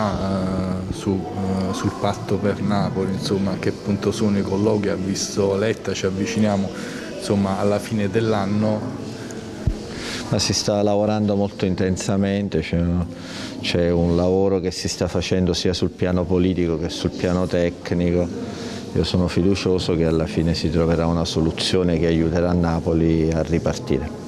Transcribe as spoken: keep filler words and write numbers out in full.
visibilità eh, su, eh, sul patto per Napoli, insomma, a che punto sono i colloqui. Ha visto Letta, ci avviciniamo insomma, alla fine dell'anno. Ma si sta lavorando molto intensamente, c'è un lavoro che si sta facendo sia sul piano politico che sul piano tecnico. Io sono fiducioso che alla fine si troverà una soluzione che aiuterà Napoli a ripartire.